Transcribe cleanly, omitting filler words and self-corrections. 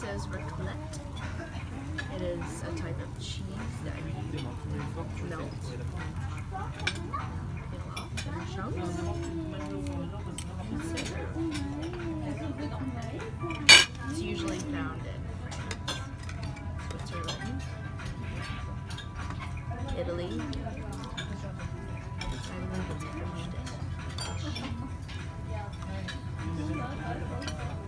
is raclette. It is a type of cheese that you melt, peel off in chunks. It's usually found in France, Switzerland, Italy. I believe it's a French dish.